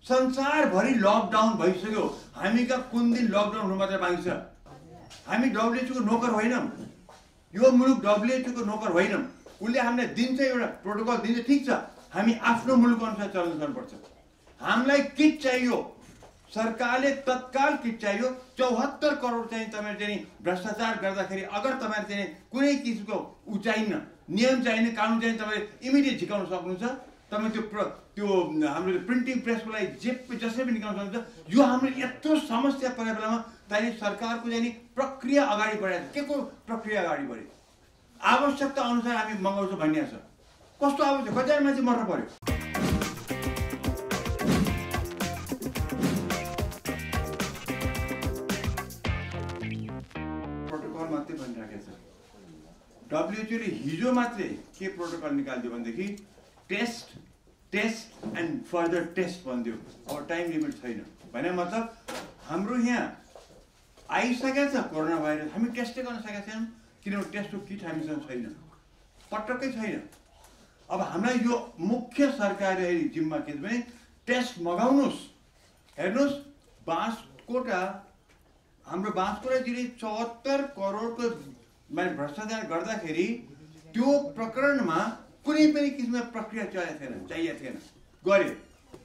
संसारभरि लकडाउन भइसक्यो। हामी कहाँ कुन दिन लकडाउन हुनु मात्रै बाँकी छ? हामी WHO को नोकर होइनौँ। यो मुलुक WHO को नोकर होइनौँ। उसले हामीलाई दिन्छ एउटा प्रोटोकल दिन्छ, ठिक छ, हामी आफ्नो मुलुक अनुसार चल्न सक्नुपर्छ। हामीलाई किट चाहियो, सरकारले तत्काल किट चाहियो। 74 करोड चाहिँ तपाईहरु चाहिँ भ्रष्टाचार गर्दाखेरि अगर तपाईहरु चाहिँ कुनै किसिमको चाहिन्न, नियम चाहिने, कानुन चाहिने, तपाईले इमिडिएट झिकाउन सक्नुहुन्छ। तपाईँ त्यो हाम्रो प्रिन्टिङ प्रेसको लागि जसरी पनि निकाल्न सक्नुहुन्छ। यो हाम्रो यत्रो समस्या परेको बेलामा चाहिँ सरकारको चाहिँ प्रक्रिया अगाडि बढाएको छ। के को प्रक्रिया अगाडि बढ्यो? आवश्यकता अनुसार हामी मगाउँछौँ भनिएको छ। कस्तो आवश्यक? कतिजना मान्छे मर्न पर्यो? प्रोटोकल मात्रै भनिराखेको छ। WHO ले हिजो मात्रै के प्रोटोकल निकाल्दियो भनेदेखि टेस्ट एन्ड फर्दर टेस्ट भनिदियो। अब टाइम लिमिट छैन भने मतलब हाम्रो यहाँ आइसकेको छ कोरोना भाइरस, हामी टेस्टै गर्न सकेका छैनौँ किनभने टेस्टको किट हामीसँग छैन, पटक्कै छैन। अब हामीलाई यो मुख्य सरकारी जिम्मा के भने टेस्ट मगाउनुहोस्। हेर्नुहोस्, बाँसकोटा हाम्रो बाँसकोटा जिल्ला 74 करोडको भ्रष्टाचार गर्दाखेरि त्यो प्रकरणमा कुनै पनि किसिमको प्रक्रिया चाहिएको थिएन, गर्यो।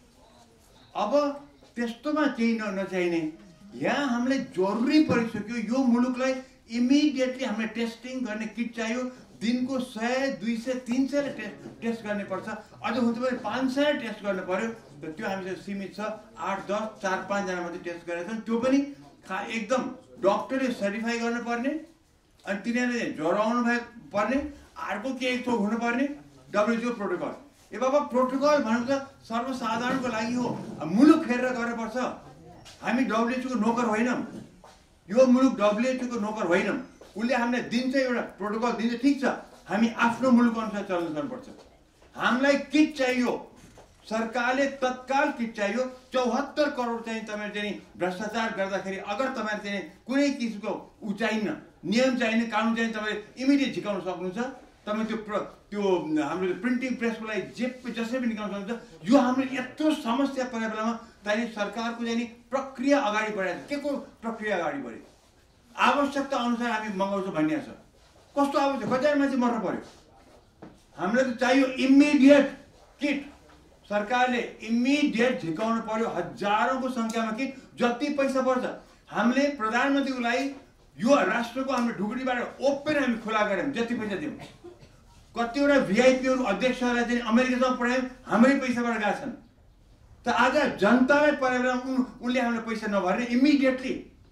अब त्यस्तोमा केही नचाहिने यहाँ हामीलाई जरुरी परिसक्यो। यो मुलुकलाई इमिडिएटली हामीले टेस्टिङ गर्ने किट चाहियो। दिनको 100, 200, 300 टेस्ट गर्ने पर्छ। अझ हुन्छ भने 500 टेस्ट गर्नु पर्यो। त्यो हामीसँग सीमित छ। 8, 10, 4, 5 जना मात्रै टेस्ट गरेका छन्। त्यो पनि एकदम डक्टरले सर्टिफाई गर्नुपर्ने, अनि तिनीहरूले ज्वरो आउनु पर्ने, अर्को केही थोक हुनुपर्ने। WHO protocol. ए बाबा, प्रोटोकल भनेको त सर्वसाधारणको लागि हो। मुलुक फेरेर गर्नुपर्छ। हामी WHO को नोकर होइनौँ। यो मुलुक WHO को नोकर होइनौँ। उसले हामीलाई दिन्छ एउटा प्रोटोकल दिन्छ, ठिक छ, हामी आफ्नो मुलुक अनुसार चल्न सक्नुपर्छ। हामीलाई किट चाहियो, सरकारले तत्काल किट चाहियो। 74 करोड चाहिँ तपाईहरु चाहिँ भ्रष्टाचार गर्दाखेरि अगर तपाईहरु चाहिँ कुनै किसिमको चाहिन्न, नियम चाहिने, कानुन चाहिने, तपाईले इमिडिएट झिकाउन सक्नुहुन्छ। तपाईँ त्यो हाम्रो प्रिन्टिङ प्रेसको लागि जसरी पनि निकाल्न सक्नुहुन्छ। यो हाम्रो यत्रो समस्या परेको बेलामा चाहिँ सरकारको चाहिँ प्रक्रिया अगाडि बढाएको छ। के को प्रक्रिया अगाडि बढ्यो? आवश्यकता अनुसार हामी मगाउँछौँ भनिएको छ। कस्तो आवश्यक? कतिजना मान्छे मर्न पर्यो? हामीलाई त चाहियो इमिडिएट किट। सरकारले इमिडिएट झिकाउनु पर्यो। हजारौंको संख्यामा किट, जति पैसा पर्छ। हामीले प्रधानमन्त्रीको लागि यो राष्ट्रको हाम्रो ढुकुटीबाट ओपन हामी खुला गर्यौँ, जति पैसा दियौँ। कतिवटा भिआइपीहरू अध्यक्षहरूलाई चाहिँ अमेरिकासम्म पठायौँ, हाम्रै पैसाबाट गएका छन्। त आज जनतालाई परेर उनले हामीलाई पैसा नभर्ने इमिडिएटली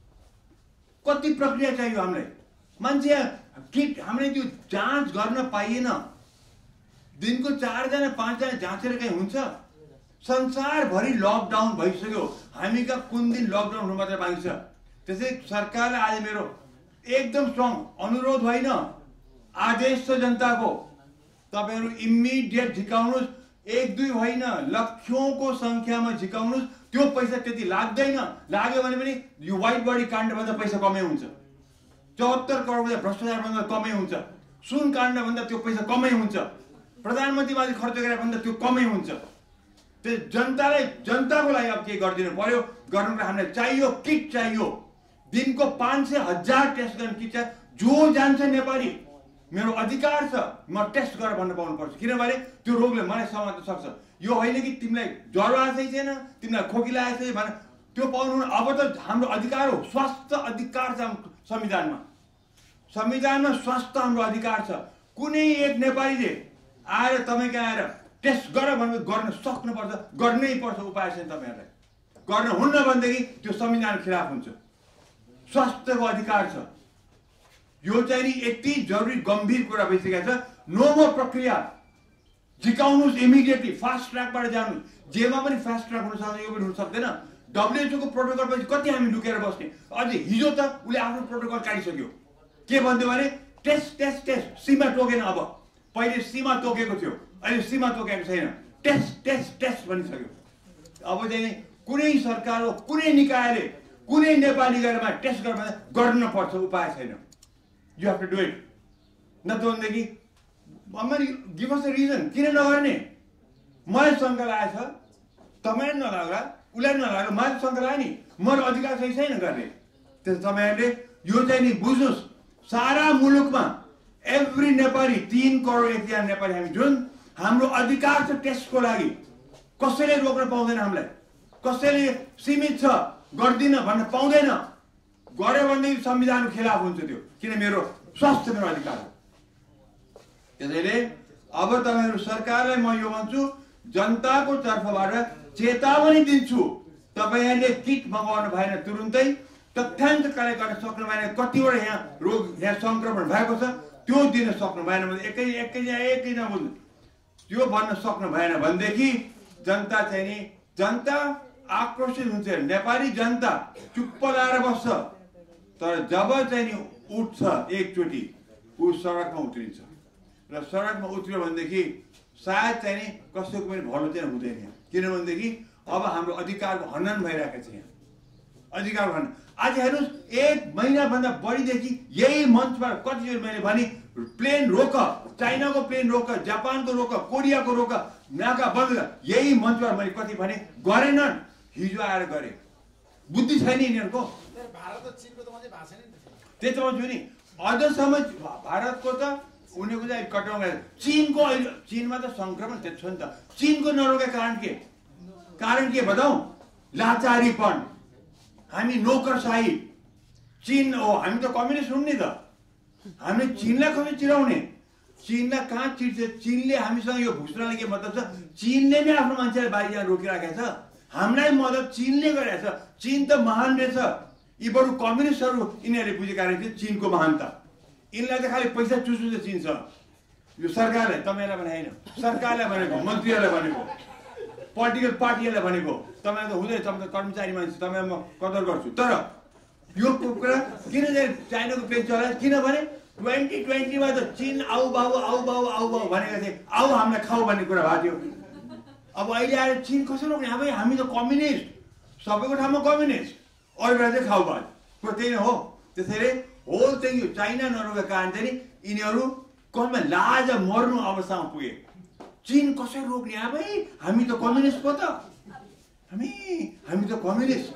कति प्रक्रिया चाहियो हामीलाई? मान्छे किट हामीले त्यो जाँच गर्न पाइएन। दिनको 4 जना 5 जना जाँचेर कहीँ हुन्छ? संसारभरि लकडाउन भइसक्यो। हामी कहाँ कुन दिन लकडाउन हुनु मात्रै बाँकी छ? त्यसै सरकारलाई आज मेरो एकदम स्ट्रङ अनुरोध होइन, आदेश छ जनताको। तपाईहरु इमिडिएट झिकाउनुहोस्। 1-2 होइन, लक्षौंको संख्यामा झिकाउनुहोस्। त्यो पैसा त्यति लाग्दैन। लाग्यो भने पनि यो व्हाइट बडी काण्डभन्दा पैसा कमै हुन्छ। 74 करोड भ्रष्टाचार भन्दा कमै हुन्छ। सुन काण्ड भन्दा त्यो पैसा कमै हुन्छ। प्रधानमन्त्रीमाथि खर्च गरे भन्दा त्यो कमै हुन्छ। त्यो जनताको लागि अब के गरिदिनु पर्यो? गर्नुको हामीलाई चाहियो किट चाहियो। दिनको 500, 1000 टेस्ट गर्ने किट चाहियो। जो जान्छ नेपाली, मेरो अधिकार छ, म टेस्ट गरेर भन्न पाउनु पर्छ। किनभने त्यो रोगले मलाई समात्न सक्छ। यो होइन कि तिमीलाई ज्वरो आएकै छैन, तिमीलाई खोकी लागेको छैन भने त्यो पाउनु। अब त हाम्रो अधिकार हो। स्वास्थ्य अधिकार छ संविधानमा। संविधानमा स्वास्थ्य हाम्रो अधिकार छ। कुनै एक नेपालीले आएर तपाईँ कहाँ आएर टेस्ट गर भनेर गर्न सक्नुपर्छ, गर्नै पर्छ। उपाय छैन तपाईहरुलाई। गर्न हुन्न भनेदेखि त्यो संविधान खिलाफ हुन्छ। स्वास्थ्यको अधिकार छ। यो चाहिँ नि यति जरुरी गम्भीर कुरा भइसकेको छ। नो मोर प्रक्रिया। झिकाउनुहोस् इमिडिएटली, फास्ट ट्र्याकबाट जानुहोस्। जेमा पनि फास्ट ट्र्याक हुन सक्छ, यो पनि हुन सक्दैन। WHO को प्रोटोकल पछि कति हामी लुकेर बस्ने? अझै हिजो त उले आफ्नो प्रोटोकल काटिसक्यो। के भन्दै भने टेस्ट टेस्ट टेस्ट, सीमा तोकेन। अब पहिले सीमा तोकेको थियो, अहिले सीमा तोकेको छैन। टेस्ट टेस्ट टेस्ट भनिसक्यो। अब चाहिँ कुनै सरकार हो, कुनै निकायले कुनै नेपाली गएर टेस्ट गर्न पर्छ। उपाय छैन। You have to do it. न त भनेदेखि गिभ अस अ रिजन, किन नगर्ने? मलाई शङ्का लागेको छ। तपाईँ नलाग्ला उसलाई नलाग्ला मलाई शङ्का लाग्यो नि मेरो अधिकार छैन गर्ने। त्यस तपाईँहरूले यो चाहिँ नि बुझ्नुहोस् सारा मुलुकमा एभ्री नेपाली 3 करोड 1 जना नेपाली हामी जुन हाम्रो अधिकार छ टेस्टको लागि कसैले रोक्न पाउँदैन हामीलाई कसैले सीमित छ गर्दिन भन्न पाउँदैन गरे भनेदेखि संविधानको खिलाफ हुन्छ त्यो किन मेरो स्वास्थ्य मेरो अधिकार हो। त्यसैले अब तपाईहरु सरकारलाई म यो भन्छु जनताको तर्फबाट चेतावनी दिन्छु तपाईहरुले किट मगाउनु भएन तुरुन्तै तथ्याङ्क कलेक्ट गर्न सक्नु भएन कतिवटा यहाँ रोग यहाँ संक्रमण भएको छ त्यो दिन सक्नु भएन भने एकै नबुझ्नु त्यो भन्न सक्नु भएन भनेदेखि जनता चाहिँ नि जनता आक्रोशित हुन्छ नेपाली जनता चुप्प लाएर बस्छ तर जब चाहिँ नि उठ्छ एकचोटी उ सडकमा उत्रिन्छ र सडकमा उत्रियो भनेदेखि सायद चाहिँ नि कसैको पनि भलो चाहिँ हुँदैन किनभनेदेखि अब हाम्रो अधिकारको हनन भइरहेको छ यहाँ अधिकार हनन। आज हेर्नुहोस् 1 महिनाभन्दा बढीदेखि यही मञ्चबाट कतिचोटि मैले भने प्लेन रोक चाइनाको प्लेन रोक जापानको रोक कोरियाको रोक नाका बन्द यही मञ्चबाट मैले कति भने गरेनन् हिजो आएर गरे बुद्धि छैन यिनीहरूको त्यही त भन्छु नि अझसम्म भारतको त उनीहरूको चाहिँ कटाउँ चीनको चीनमा त संक्रमण त्यति छ नि त चीनको नरोकेको कारण के बताऊ लाचारीपन हामी नोकरशाही चीन हो हामी त कम्युनिस्ट हुन् नि त हामीले चीनलाई कसरी चिराउने चीनलाई कहाँ चिर्छ चीनले हामीसँग यो घोषणाले के मतलब छ चीनले नै आफ्नो मान्छेलाई बाहिर जान रोकिराखेको छ हामीलाई मद्दत चीनले गरेको छ चीन त महान रहेछ यी बरु कम्युनिस्टहरू यिनीहरूले बुझेका रहेछ चीनको महानता यिनलाई त खालि पैसा चुस्नु छ चीनसँग यो सरकारलाई तपाईँलाई भने होइन सरकारलाई भनेको मन्त्रीहरूलाई भनेको पोलिटिकल पार्टीहरूलाई भनेको तपाईँ त हुँदैन तपाईँ त कर्मचारी मान्छे तपाईँ म कदर गर्छु तर यो कुरा किन चाहिँ चाइनाको प्लेन चलायो किनभने 2020मा त चीन आऊ बाबु भनेको थिए आऊ हामीलाई खाऊ भन्ने कुरा भएको थियो अब अहिले आएर चीन कसरी रोक्ने अब हामी त कम्युनिस्ट सबैको ठाउँमा कम्युनिस्ट अरू बेला चाहिँ खाऊ भयो कुरो त्यही नै हो। त्यसैले होल चाहिँ यो चाइना नरोकेको कारण चाहिँ यिनीहरू कसमा लाज मर्नु अवस्थामा पुगे चीन कसरी रोक्ने अब हामी त कम्युनिस्ट पो त हामी त कम्युनिस्ट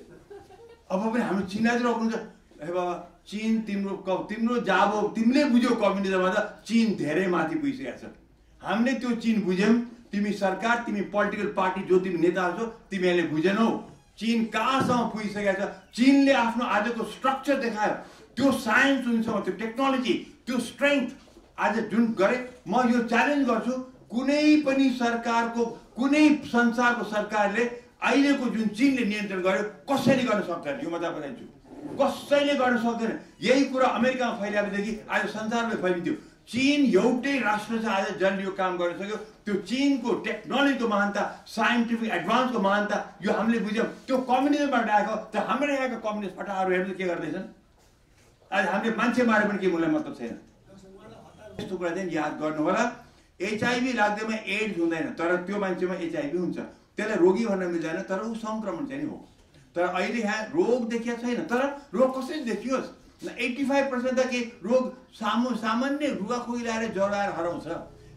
अब पनि हामी चिनलाई रोक्नु छ ए बाबा चीन तिम्रो जाबो तिमीले बुझ्यौ कम्युनिजममा त चीन धेरै माथि पुगिसकेको छ हामीले त्यो चीन बुझ्यौँ तिमी सरकार तिमी पोलिटिकल पार्टी जो तिमी नेताहरू छौ तिमीहरूले बुझेनौ चीन कहाँसम्म पुगिसकेको छ चीनले आफ्नो आजको स्ट्रक्चर देखायो त्यो साइन्स हुन्छ त्यो टेक्नोलोजी त्यो स्ट्रेङ्थ आज जुन गरे म यो च्यालेन्ज गर्छु कुनै पनि सरकारको कुनै संसारको सरकारले अहिलेको जुन चीनले नियन्त्रण गर्यो कसैले गर्न सक्दैन यो म तपाईँलाई भन्छु कसैले गर्न सक्दैन यही कुरा अमेरिकामा फैलिएदेखि आज संसारमा फैलिदियो चीन एउटै राष्ट्र छ आज जसले यो काम गर्न सक्यो त्यो चीनको टेक्नोलोजीको महानता साइन्टिफिक एडभान्सको महानता यो हामीले बुझ्यौँ त्यो कम्युनिजमबाट आएको त हाम्रो यहाँको कम्युनिस्ट फटाहरू हेर्नु के गर्दैछन् आज हामीले मान्छे मारे पनि के मलाई मतलब छैन यस्तो कुरा चाहिँ याद गर्नु होला एचआईभी लाग्दैमा एड्स हुँदैन तर त्यो मान्छेमा एचआईभी हुन्छ त्यसलाई रोगी भन्न मिल्दैन तर ऊ संक्रमण चाहिँ नि हो तर अहिले यहाँ रोग देखिएको छैन तर रोग कसरी देखियोस् 85% त के रोग सामान्य रुगाखोकी ल्याएर ज्वरो आएर हराउँछ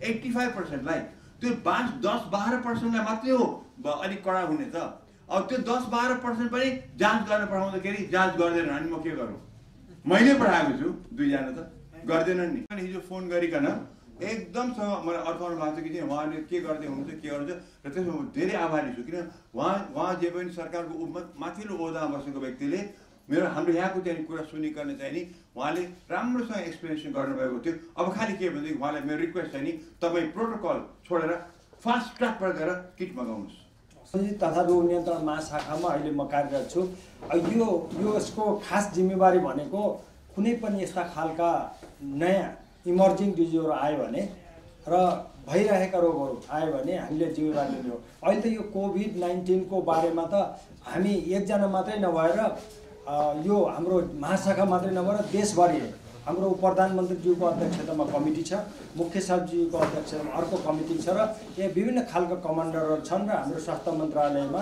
85%लाई त्यो 10-12%लाई मात्रै हो अलिक कडा हुने त अब त्यो 10-12% पनि जाँच गर्न पठाउँदाखेरि जाँच गर्दैनन् अनि म के गरौँ मैले पठाएको छु 2 जना त गर्दैनन् नि हिजो फोन गरिकन एकदम मलाई अर्थाउनु भएको छ कि उहाँले के गर्दै हुनुहुन्छ के गर्नुहुन्छ र त्यसमा म धेरै आभारी छु किन उहाँ जे पनि सरकारको माथिल्लो ओहदामा बसेको व्यक्तिले हाम्रो यहाँको चाहिँ कुरा सुनिकन चाहिँ नि उहाँले राम्रोसँग एक्सप्लेनेसन गर्नुभएको थियो अब खालि के भनेदेखि उहाँलाई मेरो रिक्वेस्ट छ नि तपाईँ प्रोटोकल छोडेर फास्ट ट्र्याकबाट गएर किट मगाउनुहोस् तथा रोग नियन्त्रण महाशाखामा अहिले म कार्यरत छु। यो यसको खास जिम्मेवारी भनेको कुनै पनि यस्ता खालका नयाँ इमर्जिङ डिजिजहरू आयो भने र भइरहेका रोगहरू आयो भने हामीले जिम्मेवारी लिने हो। अहिले त यो कोभिड-19 को बारेमा त हामी एकजना मात्रै नभएर यो हाम्रो महाशाखा मात्रै नभएर देशभरि हाम्रो प्रधानमन्त्रीज्यूको अध्यक्षतामा कमिटी छ मुख्य सचिवको अध्यक्षतामा अर्को कमिटी छ र यहाँ विभिन्न खालका कमान्डरहरू छन् र हाम्रो स्वास्थ्य मन्त्रालयमा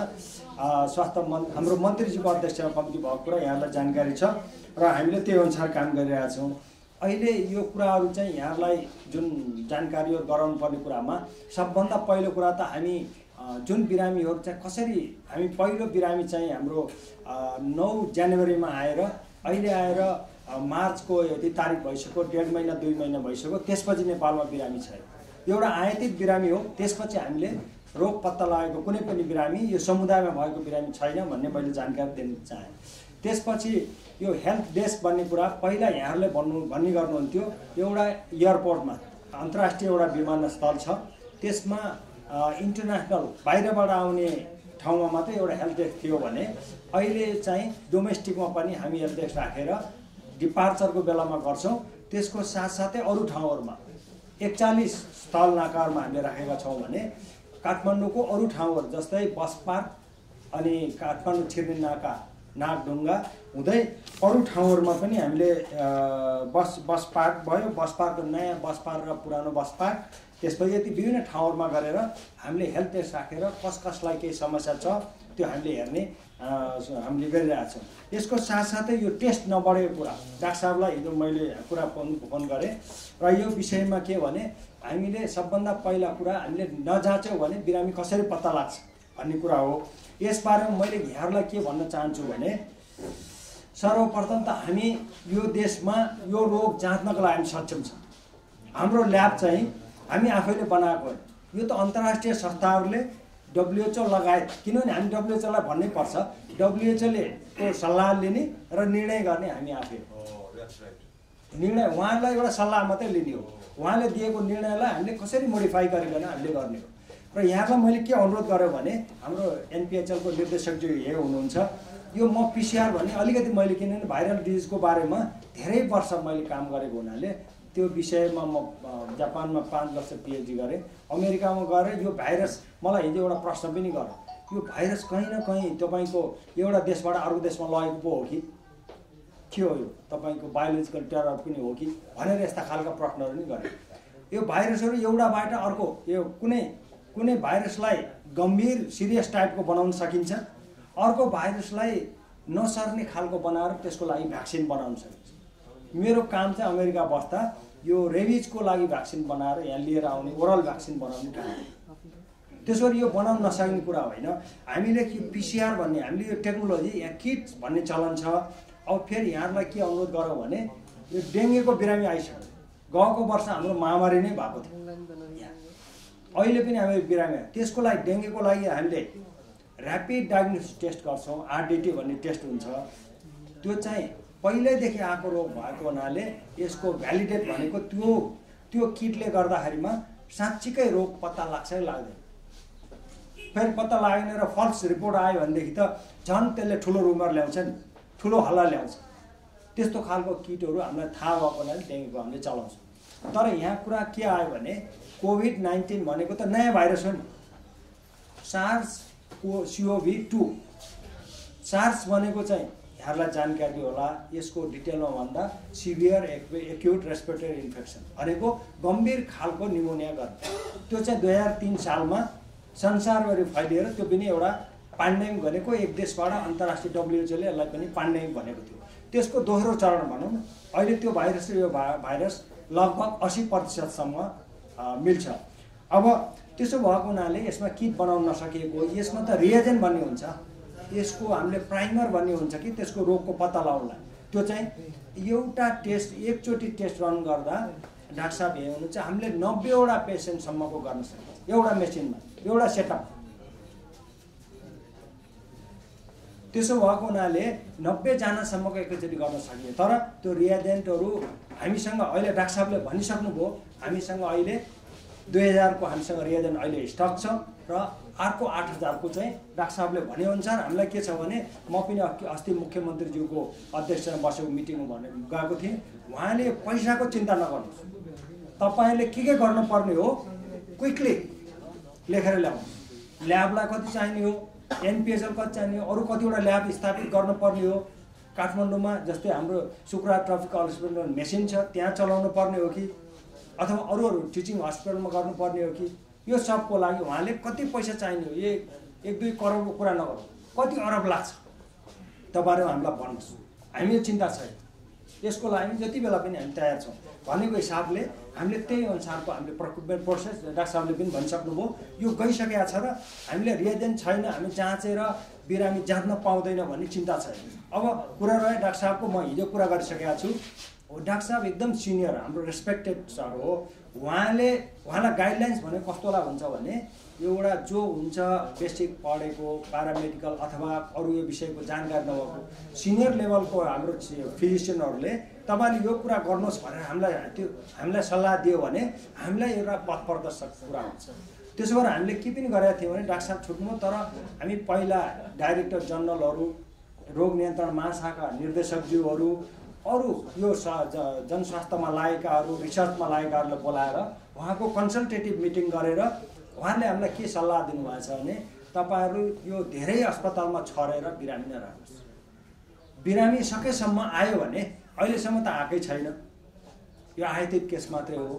हाम्रो मन्त्रीजीको अध्यक्षतामा कमिटी भएको कुरा यहाँलाई जानकारी छ र हामीले त्यही अनुसार काम गरिरहेका छौँ। अहिले यो कुराहरू चाहिँ यहाँलाई जुन जानकारीहरू गराउनु पर्ने कुरामा सबभन्दा पहिलो कुरा त हामी जुन बिरामीहरू चाहिँ कसरी हामी पहिलो बिरामी चाहिँ हाम्रो 9 जनवरीमा आएर अहिले आएर मार्चको यति तारिक भइसक्यो, 1.5 महिना 2 महिना भइसक्यो, त्यसपछि नेपालमा बिरामी छैन। एउटा आयातित बिरामी हो। त्यसपछि हामीले रोग पत्ता लागेको कुनै पनि बिरामी यो समुदायमा भएको बिरामी छैन भन्ने मैले जानकारी दिन चाहेँ। त्यसपछि यो हेल्थ डेस्क भन्ने कुरा पहिला यहाँहरूले भन्ने गर्नुहुन्थ्यो, एउटा एयरपोर्टमा अन्तर्राष्ट्रिय एउटा विमानस्थल छ, त्यसमा इन्टरनेसनल बाहिरबाट आउने ठाउँमा मात्रै एउटा हेल्थ डेस्क थियो भने अहिले चाहिँ डोमेस्टिकमा पनि हामी हेल्थ डेस्क राखेर डिपार्चरको बेलामा गर्छौँ। त्यसको साथसाथै अरू ठाउँहरूमा 41 स्थल नाकाहरूमा हामीले राखेका छौँ भने काठमाडौँको अरू ठाउँहरू जस्तै बस पार्क अनि काठमाडौँ छिर्ने नाका नागढुङ्गा हुँदै अरू ठाउँहरूमा पनि हामीले बस पार्क भयो, बस पार्क नयाँ बस पार्क र पुरानो बस पार्क, त्यसपछि यति विभिन्न ठाउँहरूमा गरेर हामीले हेल्थ टेस्ट राखेर कसलाई केही समस्या छ त्यो हामीले हेर्ने हामीले गरिरहेछौँ। यसको साथसाथै यो टेस्ट नबढेको कुरा डाक्टर साहबलाई हिजो मैले कुरा फोन गरेँ र यो विषयमा के भने हामीले सबभन्दा पहिला कुरा हामीले नजाँच्यौँ भने बिरामी कसरी पत्ता लाग्छ भन्ने कुरा हो। यसबारेमा मैले यहाँहरूलाई के भन्न चाहन्छु भने सर्वप्रथम त हामी यो देशमा यो रोग जाँच्नको लागि सक्षम छ। हाम्रो ल्याब चाहिँ हामी आफैले बनाएको हो। यो त अन्तर्राष्ट्रिय संस्थाहरूले WHO लगायत, किनभने हामी WHO लाई भन्नै पर्छ, WHO ले को सल्लाह लिने र निर्णय गर्ने हामी आफै निर्णय उहाँलाई एउटा सल्लाह मात्रै लिने हो। उहाँले दिएको निर्णयलाई हामीले कसरी मोडिफाई गरिकन हामीले गर्ने हो। र यहाँलाई मैले के अनुरोध गरेँ भने हाम्रो NPHL को निर्देशकज्यू यही हुनुहुन्छ। यो म PCR भन्ने अलिकति मैले किनभने भाइरल डिजिजको बारेमा धेरै वर्ष मैले काम गरेको हुनाले त्यो विषयमा म जापानमा 5 वर्ष PhD गरेँ। अमेरिकामा गएर यो भाइरस मलाई हिजो एउटा प्रश्न पनि गर्यो, यो भाइरस कहीँ न कहीँ तपाईँको एउटा देशबाट अर्को देशमा लगेको पो हो कि के हो, यो तपाईँको बायोलोजिकल टेरर पनि हो कि भनेर यस्ता खालका प्रश्नहरू पनि गरेँ। यो भाइरसहरू एउटाबाट अर्को यो कुनै भाइरसलाई गम्भीर सिरियस टाइपको बनाउन सकिन्छ, अर्को भाइरसलाई नसर्ने खालको बनाएर त्यसको लागि भ्याक्सिन बनाउन सकिन्छ। मेरो काम चाहिँ अमेरिका बस्दा यो रेबिजको लागि भ्याक्सिन बनाएर यहाँ लिएर आउने ओरल भ्याक्सिन बनाउने काम। त्यसरी यो बनाउन नसक्ने कुरा होइन। हामीले PCR भन्ने हामीले यो टेक्नोलोजी यहाँ किट्स भन्ने चलन छ। अब फेरि यहाँहरूलाई के अनुरोध गरौँ भने यो डेङ्गुको बिरामी आइसक्यो। गएको वर्ष हाम्रो महामारी नै भएको थियो, अहिले पनि हामी बिरामी त्यसको लागि डेङ्गुको लागि हामीले ऱ्यापिड डायग्नोसिस टेस्ट गर्छौँ। RDT भन्ने टेस्ट हुन्छ। त्यो चाहिँ पहिल्यैदेखि आएको रोग भएको हुनाले यसको भ्यालिडेट भनेको त्यो किटले गर्दाखेरिमा साँच्चीकै रोग पत्ता लाग्छ कि लाग्दैन। फेरि पत्ता लागेन र फल्स रिपोर्ट आयो भनेदेखि त झन् त्यसले ठुलो रुमर ल्याउँछ नि, ठुलो हल्ला ल्याउँछ। त्यस्तो खालको किटहरू हामीलाई थाहा भएको हुनाले डेङ्गुको हामीले चलाउँछौँ। तर यहाँ कुरा के आयो भने COVID-19 भनेको त नयाँ भाइरस हो नि, SARS-CoV-2। SARS भनेको चाहिँ यहाँलाई जानकारी होला, यसको डिटेलमा भन्दा सिभियर एक्युट रेस्पिरेटरी इन्फेक्सन भनेको गम्भीर खालको निमोनिया गर्ने। त्यो चाहिँ 2003 सालमा संसारभरि फैलिएर त्यो पनि एउटा पेन्डेमिक भनेको एक देशबाट अन्तर्राष्ट्रिय WHO ले यसलाई पनि पेन्डेमिक भनेको थियो। त्यसको दोस्रो चरण भनौँ न, अहिले त्यो भाइरस र यो भाइरस लगभग 80% मिल्छ। अब त्यसो भएको हुनाले यसमा किट बनाउन नसकिएको, यसमा त रिएजेन्ट भन्ने हुन्छ, यसको हामीले प्राइमर भन्ने हुन्छ कि त्यसको रोगको पत्ता लगाउनलाई। त्यो चाहिँ एउटा टेस्ट एकचोटि टेस्ट रन गर्दा डाक्टर साहब यही हुनुहुन्छ, हामीले 90वटा पेसेन्टसम्मको गर्न सकिन्छ एउटा मेसिनमा, एउटा सेटअप। त्यसो भएको हुनाले 90 जनासम्मको एकैचोटि गर्न सकियो। तर त्यो रिएजेन्टहरू हामीसँग अहिले डाक्टर साहबले भनिसक्नुभयो, हामीसँग अहिले 2000 को हामीसँग रिएजेन्ट अहिले स्टक छ र अर्को 8000 को चाहिँ डाक्टर साहबले भनेअनुसार हामीलाई के छ भने म पनि अस्ति मुख्यमन्त्रीज्यूको अध्यक्षतामा बसेको मिटिङमा भने गएको थिएँ। उहाँले पैसाको चिन्ता नगर्नुहोस्, तपाईँले के गर्नुपर्ने हो क्विकली लेखेर ल्याउनुहोस्। ल्याबलाई कति चाहिने हो, NPHL कति चाहिने हो, अरू कतिवटा ल्याब स्थापित गर्नुपर्ने हो। काठमाडौँमा जस्तै हाम्रो शुक्रा ट्रपिकल हस्पिटल मेसिन छ, त्यहाँ चलाउनु पर्ने हो कि अथवा अरू टिचिङ हस्पिटलमा गर्नुपर्ने हो कि, यो सबको लागि उहाँले कति पैसा चाहिने हो, 1-2 करोडको कुरा नगरौँ, कति अरब लाग्छ तपाईँहरू हामीलाई भन्नुहोस्, हामी चिन्ता छैन। यसको लागि जति बेला पनि हामी तयार छौँ भनेको हिसाबले हामीले त्यही अनुसारको हामीले प्रक्रिया प्रोसेस डाक्टर साहबले पनि भनिसक्नुभयो यो गइसकेको छ र हामीले रिएजेन्ट छैन हामी जाँचेर बिरामी जाँच्न पाउँदैन भन्ने चिन्ता छैन। अब कुरा रह्यो डाक्टर साहबको, म हिजो कुरा गरिसकेको छु। डाक्टर साहब एकदम सिनियर हाम्रो रेस्पेक्टेड सर हो। उहाँलाई गाइडलाइन्स भने कस्तोलाई हुन्छ भने एउटा जो हुन्छ बेसिक पढेको प्यारामेडिकल अथवा अरू यो विषयको जानकारी नभएको सिनियर लेभलको हाम्रो फिजिसियनहरूले तपाईँले यो कुरा गर्नुहोस् भनेर हामीलाई सल्लाह दियो भने हामीलाई एउटा पथ प्रदर्शक कुरा हुन्छ। त्यसो भएर हामीले के पनि गरेका थियौँ भने डाक्टर साहब छुट्नु, तर हामी पहिला डाइरेक्टर जनरलहरू, रोग नियन्त्रण महाशाखा निर्देशकज्यूहरू, अरू यो जनस्वास्थ्यमा लागेकाहरू, रिसर्चमा लागेकाहरूलाई बोलाएर उहाँको कन्सल्टेटिभ मिटिङ गरेर उहाँले हामीलाई के सल्लाह दिनुभएको छ भने तपाईँहरू यो धेरै अस्पतालमा छरेर बिरामी नराख्नुहोस्। बिरामी सकेसम्म आयो भने अहिलेसम्म त आएकै छैन, यो आयातित केस मात्रै हो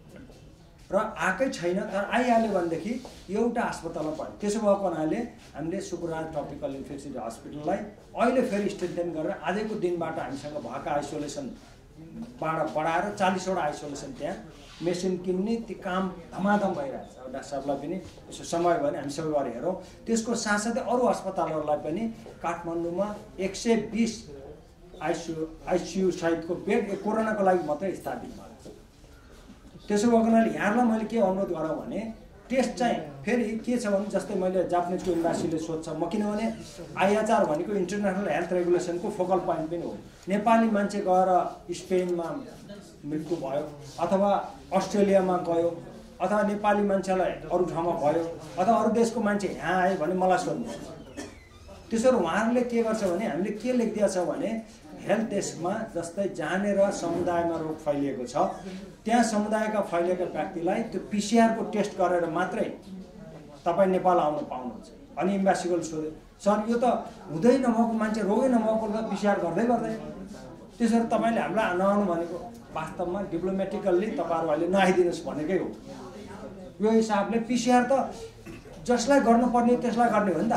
र आएकै छैन, तर आइहाल्यो भनेदेखि एउटा अस्पतालमा पऱ्यो। त्यसो भएको हुनाले हामीले सुकुराज ट्रपिकल इन्फेक्सन हस्पिटललाई अहिले फेरि स्ट्रेन्थेन गरेर आजको दिनबाट हामीसँग भएका आइसोलेसनबाट बढाएर 40वटा आइसोलेसन त्यहाँ मेसिन किन्ने ती काम धमाधम भइरहेको छ। डाक्टर साहबलाई पनि यसो समय भयो भने हामी सबैबाट हेरौँ। त्यसको साथसाथै अरू अस्पतालहरूलाई पनि काठमाडौँमा 120 आइसियु सहितको बेड कोरोनाको लागि मात्रै स्थापित भयो। त्यसो भएको हुनाले यहाँलाई मैले के अनुरोध गरौँ भने टेस्ट चाहिँ फेरि के छ भने जस्तै मैले जापानिजको एम्बासीले सोध्छ, म किनभने आइएचआर भनेको इन्टरनेसनल हेल्थ रेगुलेसनको फोकल पोइन्ट पनि हो। नेपाली मान्छे गएर स्पेनमा मृत्यु भयो अथवा अस्ट्रेलियामा गयो अथवा नेपाली मान्छेलाई अरू ठाउँमा भयो अथवा अरू देशको मान्छे यहाँ आयो भने मलाई सोध्नु। त्यसो उहाँहरूले के गर्छ भने हामीले के लेखिदिएको छ भने हेल्थ डेस्कमा जस्तै जहाँनिर समुदायमा रोग फैलिएको छ त्यहाँ समुदायका फैलिएका व्यक्तिलाई त्यो पिसिआरको टेस्ट गरेर मात्रै तपाईँ नेपाल आउन पाउनुहुन्छ। अनि एम्बासीले सोध्यो, सर यो त हुँदै नभएको मान्छे रोगै नभएको त पिसिआर गर्दै त्यसरी तपाईँले हामीलाई नआउनु भनेको वास्तवमा डिप्लोमेटिकल्ली तपाईँहरू अहिले नआइदिनुहोस् भनेकै हो। यो हिसाबले पिसिआर त जसलाई गर्नुपर्ने त्यसलाई गर्ने हो नि त,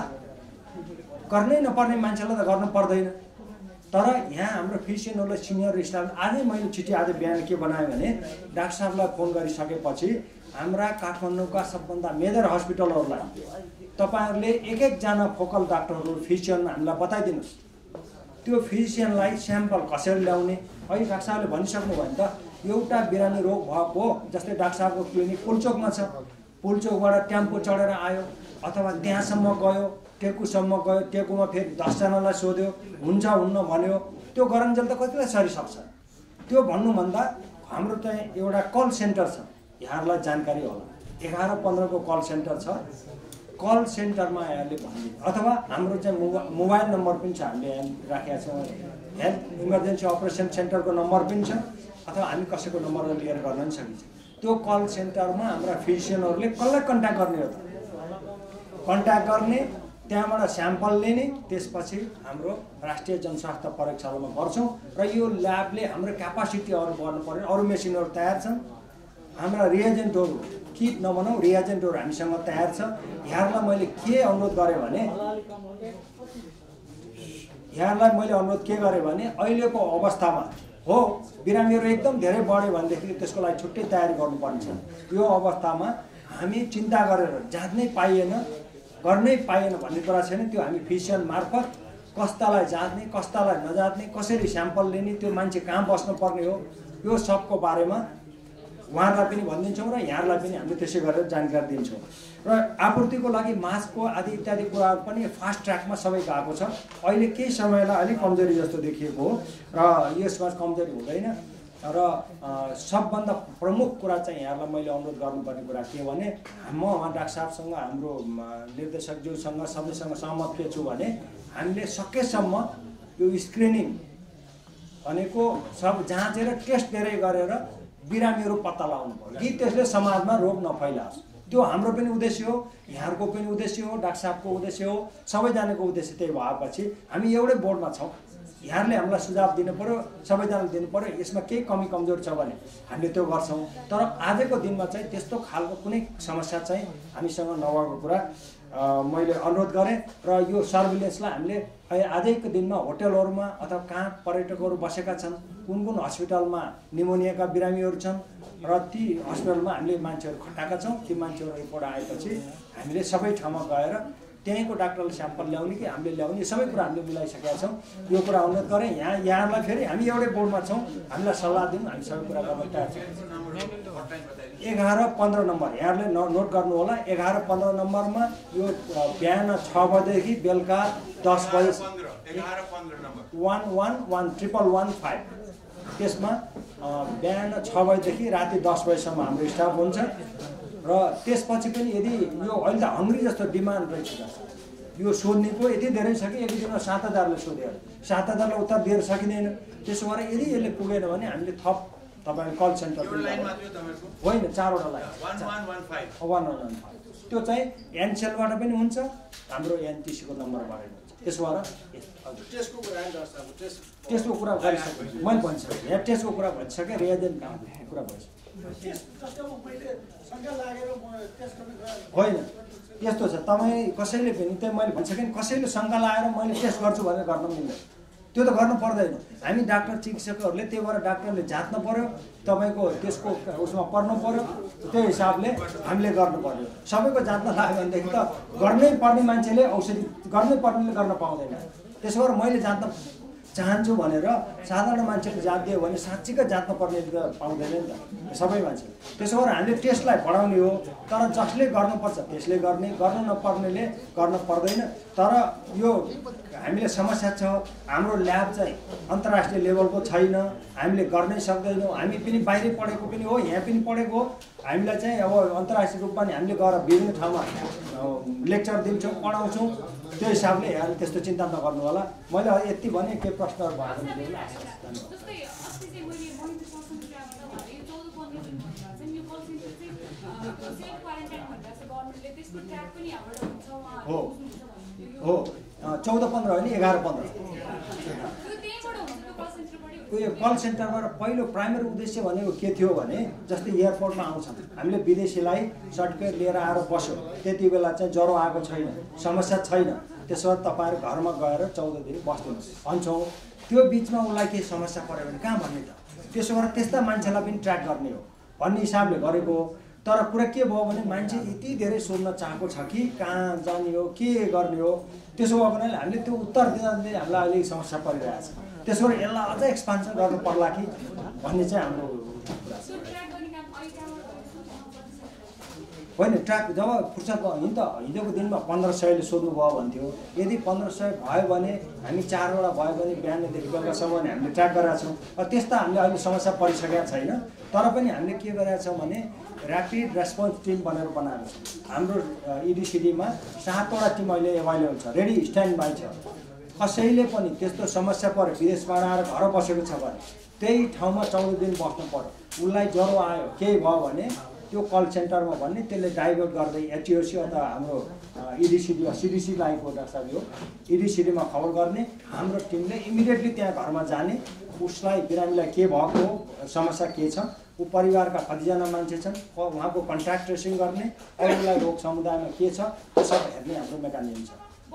गर्नै नपर्ने मान्छेलाई त गर्नु पर्दैन। तर यहाँ हाम्रो फिजिसियनहरूलाई सिनियर स्टाफ आजै मैले छिटो आज बिहान के बनाएँ भने डाक्टर साहबलाई फोन गरिसकेपछि हाम्रा काठमाडौँका सबभन्दा मेजर हस्पिटलहरूलाई तपाईँहरूले एक एकजना फोकल डाक्टरहरू फिजिसियन हामीलाई बताइदिनुहोस् त्यो फिजिसियनलाई स्याम्पल कसरी ल्याउने। अहिले डाक्टर साहबले भनिसक्नु भयो नि त, एउटा बिरामी रोग भएको जस्तै डाक्टर साहबको क्लिनिक पुल्चोकमा छ, पुल्चोकबाट टेम्पो चढेर आयो अथवा त्यहाँसम्म गयो, टेकुसम्म गयो, टेकुमा फेरि 10 जनालाई सोध्यो, हुन्छ हुन्न भन्यो, त्यो गरन्जेल त कतिलाई सरिसक्छ। त्यो भन्नुभन्दा हाम्रो चाहिँ एउटा कल सेन्टर छ, यहाँहरूलाई जानकारी होला, 11-15 को कल सेन्टर छ। कल सेन्टरमा यहाँले भन्ने अथवा हाम्रो चाहिँ मोबाइल नम्बर पनि छ, हामीले यहाँ राखेका छौँ। हेल्थ इमर्जेन्सी अपरेसन सेन्टरको नम्बर पनि छ अथवा हामी कसैको नम्बर लिएर गर्न पनि सकिन्छ। त्यो कल सेन्टरमा हाम्रा फिजिसियनहरूले कसलाई कन्ट्याक्ट गर्ने हो त, कन्ट्याक्ट गर्ने, त्यहाँबाट स्याम्पल लिने, त्यसपछि हाम्रो राष्ट्रिय जनस्वास्थ्य प्रयोगशालामा गर्छौँ। र यो ल्याबले हाम्रो क्यापासिटीहरू बढ्नु पर्यो। अरू मेसिनहरू तयार छन्, हाम्रा रिएजेन्टहरू किट नभनौँ रिएजेन्टहरू हामीसँग तयार छ। यहाँहरूलाई मैले के अनुरोध गरेँ भने अहिलेको अवस्थामा हो बिरामीहरू एकदम धेरै बढ्यो भनेदेखि त्यसको लागि छुट्टै तयारी गर्नुपर्ने छ। यो अवस्थामा हामी चिन्ता गरेर जाँच्नै पाइएन, गर्नै पाइएन भन्ने कुरा छैन। त्यो हामी फिजिसियन मार्फत कस्तालाई जाँच्ने, कस्तालाई नजाँच्ने, कसरी स्याम्पल लिने, त्यो मान्छे कहाँ बस्नुपर्ने हो, यो सबको बारेमा उहाँहरूलाई पनि भनिदिन्छौँ र यहाँहरूलाई पनि हामीले त्यसै गरेर जानकारी दिन्छौँ। र आपूर्तिको लागि मास्कको आदि इत्यादि कुराहरू पनि फास्ट ट्र्याकमा सबै गएको छ। अहिले केही समयलाई अलिक कमजोरी जस्तो देखिएको हो र यसमा कमजोरी हुँदैन। र सबभन्दा प्रमुख कुरा चाहिँ यहाँहरूलाई मैले अनुरोध गर्नुपर्ने कुरा के भने म डाक्टर साहबसँग हाम्रो निर्देशकज्यूसँग सबैसँग सहमत के छु भने हामीले सकेसम्म यो स्क्रिनिङ भनेको सब जाँचेर टेस्ट धेरै गरेर बिरामीहरू पत्ता लगाउनु पर्यो कि त्यसले समाजमा रोग नफैलाओस्। त्यो हाम्रो पनि उद्देश्य हो, यहाँहरूको पनि उद्देश्य हो, डाक्टर साहबको उद्देश्य हो, सबैजनाको उद्देश्य त्यही भएपछि हामी एउटै बोर्डमा छौँ। यहाँहरूले हामीलाई सुझाव दिनु पऱ्यो, सबैजनाले दिनु पऱ्यो, यसमा केही कमी कमजोर छ भने हामीले त्यो गर्छौँ। तर आजको दिनमा चाहिँ त्यस्तो खालको कुनै समस्या चाहिँ हामीसँग नभएको कुरा मैले अनुरोध गरेँ र यो सर्भिलेन्सलाई हामीले आजैको दिनमा होटलहरूमा अथवा कहाँ पर्यटकहरू बसेका छन्, कुन कुन हस्पिटलमा निमोनियाका बिरामीहरू छन् र ती हस्पिटलमा हामीले मान्छेहरू खटाएका छौँ। ती मान्छेहरू रिपोर्ट आएपछि हामीले सबै ठाउँमा गएर त्यहीँको डाक्टरले स्याम्पल ल्याउने कि हामीले ल्याउने सबै कुरा हामीले मिलाइसकेका छौँ। यो कुरा अनुरोध गरेँ। यहाँलाई फेरि हामी एउटै बोर्डमा छौँ, हामीलाई सल्लाह दिउँ, हामी सबै कुरा गर्न तयार छौँ। 11-15 नम्बर यहाँहरूले नोट गर्नु होला। 11-15 नम्बरमा यो बिहान 6 बजेदेखि बेलुका 10 बजे 111115 त्यसमा बिहान 6 बजेदेखि राति 10 बजेसम्म हाम्रो स्टाफ हुन्छ। र त्यसपछि पनि यदि यो अहिले त हङ्ग्री जस्तो डिमान्ड रहेछ, यो सोध्नेको यति धेरै छ कि एक दिनमा 7,000ले सोध्यो, 7,000ले उत्तर दिएर सकिँदैन। त्यसो भएर यदि यसले पुगेन भने हामीले थप तपाईँको कल सेन्टर होइन 4वटा लाइन 1115 त्यो चाहिँ एनसेलबाट पनि हुन्छ, हाम्रो एनटिसीको नम्बरबाट हुन्छ। त्यसो भएर टेस्टको कुरा गरिसकेँ, मैले भनिसकेँ यहाँ टेस्टको कुरा भनिसकेँ, रिएजेन्ट कुरा भइसक्यो। होइन यस्तो छ, तपाईँ कसैले पनि त्यही मैले भनिसकेँ नि, कसैले शङ्का लागेर मैले टेस्ट गर्छु भनेर गर्न मिल्दैन, त्यो त गर्नु पर्दैन। हामी डाक्टर चिकित्सकहरूले त्यही भएर डाक्टरले जाँच्नु पर्यो, तपाईँको त्यसको उसमा पर्नु पर्यो, त्यो हिसाबले हामीले गर्नु पर्यो। सबैको जाँच्न लाग्यो भनेदेखि त गर्नै पर्ने मान्छेले औषधि गर्नै पर्नेले गर्न पाउँदैन। त्यसो भएर मैले जाँच्न चाहन्छु भनेर साधारण मान्छेले जाँचिदियो भने साँच्चीकै जाँच्न पर्ने त पाउँदैन नि त सबै मान्छे। त्यसो भएर हामीले टेस्टलाई बढाउने हो, तर जसले गर्नुपर्छ त्यसले गर्ने, गर्नु नपर्नेले गर्न पर्दैन। तर यो हामीले समस्या छ, हाम्रो ल्याब चाहिँ अन्तर्राष्ट्रिय लेभलको छैन, हामीले गर्नै सक्दैनौँ। हामी पनि बाहिरै पढेको पनि हो, यहाँ पनि पढेको हो, हामीलाई चाहिँ अब अन्तर्राष्ट्रिय रूपमा नि हामीले गएर विभिन्न ठाउँमा लेक्चर दिन्छौँ, पढाउँछौँ। त्यो हिसाबले यहाँले त्यस्तो चिन्ता नगर्नु होला। मैले यति भने के प्रश्नहरू भयो हो हो 14-15 होइन 11-15 उयो कल सेन्टरबाट पहिलो प्राइमेरी उद्देश्य भनेको के थियो भने जस्तै एयरपोर्टमा आउँछन्, हामीले विदेशीलाई सर्टिफिकेट लिएर आएर बस्यो, त्यति बेला चाहिँ ज्वरो आएको छैन, समस्या छैन, त्यसो भए तपाईँहरू घरमा गएर 14 दिन बस्नुहोस् भन्छौँ। त्यो बिचमा उसलाई केही समस्या पऱ्यो भने कहाँ भन्ने त, त्यसो भएर त्यस्ता मान्छेलाई पनि ट्र्याक गर्ने हो भन्ने हिसाबले गरेको। तर कुरा के भयो भने मान्छे यति धेरै सोध्न चाहेको छ कि कहाँ जाने हो, के गर्ने हो, त्यसो भएको हुनाले हामीले त्यो उत्तर दिँदा हामीलाई अहिले समस्या परिरहेछ। त्यसो भएर यसलाई अझै एक्सपान्सन गर्नु पर्ला कि भन्ने चाहिँ हाम्रो कुरा छ। होइन ट्र्याक जब फुर्सद भयो नि त हिजोको दिनमा 1500ले सोध्नुभयो भन्थ्यो, यदि 1500 भयो भने हामी 4वटा भयो भने बिहानदेखि बेलुकासम्म हामीले ट्र्याक गरेका छौँ। त्यस्ता हामीले अहिले समस्या परिसकेका छैन, तर पनि हामीले के गरेका छौँ भने ऱ्यापिड रेस्पोन्स टिम भनेर बनाएको छ। हाम्रो इडिसिडीमा 7वटा टिम अहिले एभाइलेबल छ, रेडी स्ट्यान्ड बाई छ। कसैले पनि त्यस्तो समस्या पऱ्यो, विदेशबाट आएर घर बसेको छ भने त्यही ठाउँमा 14 दिन बस्नु पर्यो। उसलाई ज्वरो आयो केही भयो भने त्यो कल सेन्टरमा भन्ने, त्यसले डाइभर्ट गर्दै एचओसी अथवा हाम्रो इडिसिडी सिडिसी लागेको डाक्टर हो, इडिसिडीमा खबर गर्ने, हाम्रो टिमले इमिडिएटली त्यहाँ घरमा जाने, उसलाई बिरामीलाई के भएको समस्या के छ, ऊ परिवारका कतिजना मान्छे छन्, उहाँको कन्ट्याक्ट ट्रेसिङ गर्ने, अरूलाई रोग समुदायमा के छ त्यो सब हेर्ने हाम्रो मेकानिजम छ।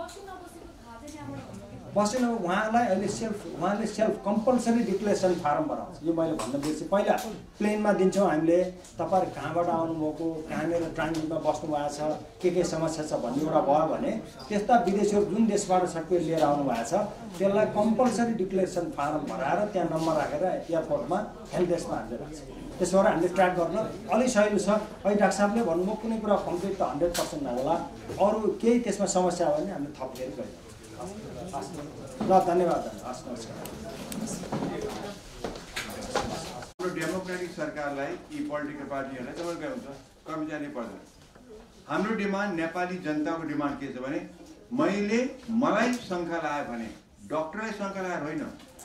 बसेन उहाँलाई अहिले उहाँले सेल्फ कम्पलसरी डिक्लेरेसन फारम बनाउँछ। यो मैले भन्न बिर्सेँ, पहिला प्लेनमा दिन्छौँ हामीले, तपाईँहरू कहाँबाट आउनुभएको, कहाँनिर ट्रान्जिटमा बस्नु भएको छ, के समस्या छ भन्ने एउटा भयो भने त्यस्ता विदेशीहरू जुन देशबाट सर्टिफिकेट लिएर आउनु भएको छ त्यसलाई कम्पलसरी डिक्लेरेसन फारम भराएर त्यहाँ नम्बर राखेर एयरपोर्टमा हेल्प डेस्कमा हामीले राख्छ। त्यसो भएर हामीले ट्र्याक गर्न अलिक सजिलो छ। अहिले डाक्टर साहबले भन्नुभयो कुनै कुरा कम्प्लिट त 100% नहोला, अरू केही त्यसमा समस्या भयो भने हामीले थप हेरेर गयौँ। ल धन्यवाद। हाम्रो डेमोक्रेटिक सरकारलाई यी पोलिटिकल पार्टीहरूलाई तपाईँको हुन्छ कमी जानै पर्दैन। हाम्रो डिमान्ड नेपाली जनताको डिमान्ड के छ भने मलाई शङ्का लाग्यो भने डक्टरलाई शङ्का लागेर होइन,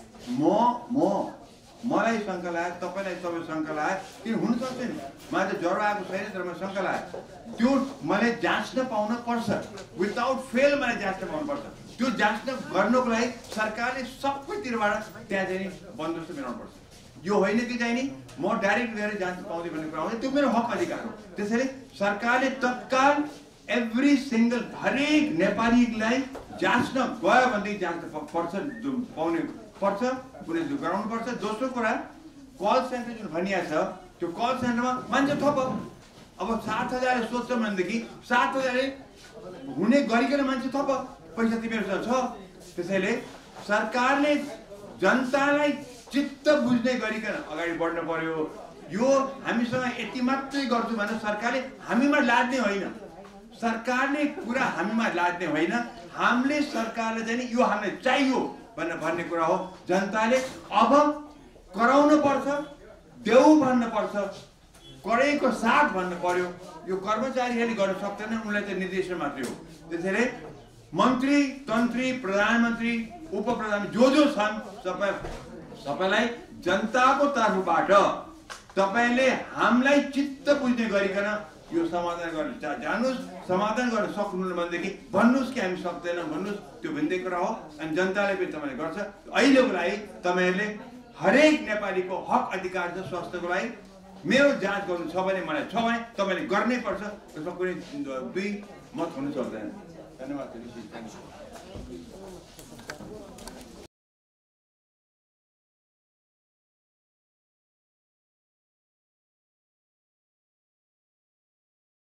मलाई शङ्का लाग्यो, तपाईँलाई शङ्का लाग्यो, किन हुनसक्छ नि मलाई त ज्वरो आएको छैन तर मलाई शङ्का लाग्यो, त्यो मैले जाँच्न पाउन पर्छ, विदाउट फेल मैले जाँच्न पाउनुपर्छ। त्यो जाँच्न गर्नको लागि सरकारले सबैतिरबाट त्यहाँ चाहिँ बन्दोबस्त मिलाउनु पर्छ। यो होइन कि चाहिँ नि म डाइरेक्ट गएर जाँच्न पाउँदै भन्ने कुरा आउँछ, त्यो मेरो हक अधिकार हो। त्यसैले सरकारले तत्काल एभ्री सिंगल हरेक नेपालीलाई जाँच्न गयो भनेदेखि जाँच्न पाउने पर्छ, पुलिस गराउनु पर्छ। दोस्रो कुरा कल सेन्टर जुन भनिएको छ त्यो कल सेन्टरमा मान्छे थप। अब 7,000 सोध्छ भनेदेखि 7,000 हुने गरिकन मान्छे थप, पैसा तिमीहरूसँग छ। त्यसैले सरकारले जनतालाई चित्त बुझ्ने गरिकन अगाडि बढ्नु पर्यो। यो हामीसँग यति मात्रै गर्छु भने सरकारले हामीमा लाद्ने होइन, सरकारले कुरा हामीमा लाद्ने होइन, हामीले सरकारले चाहिँ यो हामीलाई चाहियो भन्ने कुरा हो। जनताले अब कराउनु पर्छ, देऊ भन्नु पर्छ, कडेको साथ भन्नु पर्यो। यो कर्मचारीहरूले गर्न सक्दैन, उनलाई चाहिँ निर्देशन मात्रै हो। त्यसैले मन्त्री, तन्त्री, प्रधानमन्त्री, उपप्रधान जो छन् सबैलाई जनताको तर्फबाट तपाईले हामीलाई चित्त बुझ्ने गरिकन यो समाधान गर्न जानुस्। समाधान गर्न सक्नुहुन्न भनेदेखि भन्नुस् कि हामी सक्दैनौँ भन्नुस्, त्यो भिन्दै कुरा हो। अनि जनताले पनि तपाईँले गर्छ। अहिलेको लागि तपाईँहरूले हरेक नेपालीको हक अधिकार छ स्वास्थ्यको लागि। मेरो जाँच गर्नु छ भने मलाई छ भने तपाईँले गर्नै पर्छ। त्यसमा कुनै दुई मत हुनु सक्दैन। धन्यवाद।